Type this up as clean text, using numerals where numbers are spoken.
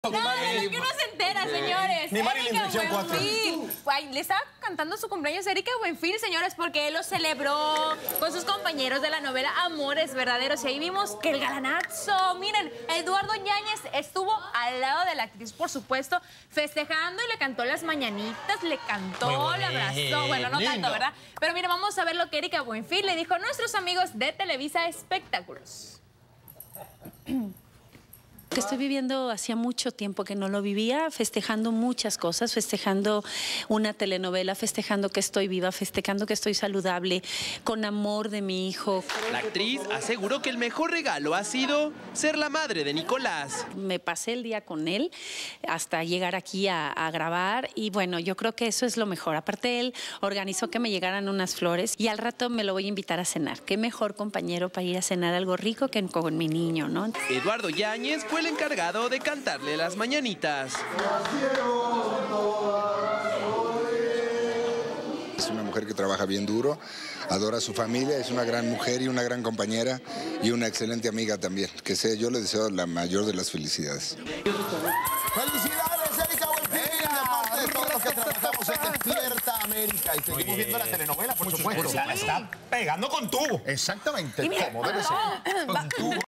No, de lo que uno se entera, señores. Ni Marilyn Erika Versión Buenfil. Ay, le estaba cantando su cumpleaños a Erika Buenfil, señores, porque él lo celebró con sus compañeros de la novela Amores Verdaderos. Y ahí vimos que el galanazo, miren, Eduardo Yáñez estuvo al lado de la actriz, por supuesto, festejando y le cantó las mañanitas, le cantó, le abrazó. Bueno, no tanto, ¿verdad? Pero miren, vamos a ver lo que Erika Buenfil le dijo a nuestros amigos de Televisa Espectáculos. Que estoy viviendo hacía mucho tiempo que no lo vivía, festejando muchas cosas, festejando una telenovela, festejando que estoy viva, festejando que estoy saludable, con amor de mi hijo. La actriz aseguró que el mejor regalo ha sido ser la madre de Nicolás. Me pasé el día con él hasta llegar aquí a grabar y bueno, yo creo que eso es lo mejor. Aparte él organizó que me llegaran unas flores y al rato me lo voy a invitar a cenar. Qué mejor compañero para ir a cenar algo rico que con mi niño, ¿no? Eduardo Yáñez fue el encargado de cantarle las mañanitas. Es una mujer que trabaja bien duro, adora a su familia, es una gran mujer y una gran compañera y una excelente amiga también. Que sea, yo le deseo la mayor de las felicidades. ¡Felicidades, Erika Buenfil! De parte de todos los que trabajamos en Despierta América. Y seguimos viendo la telenovela, por supuesto. La está pegando con tubo. Exactamente, Y mira, como debe ser. Con tubo.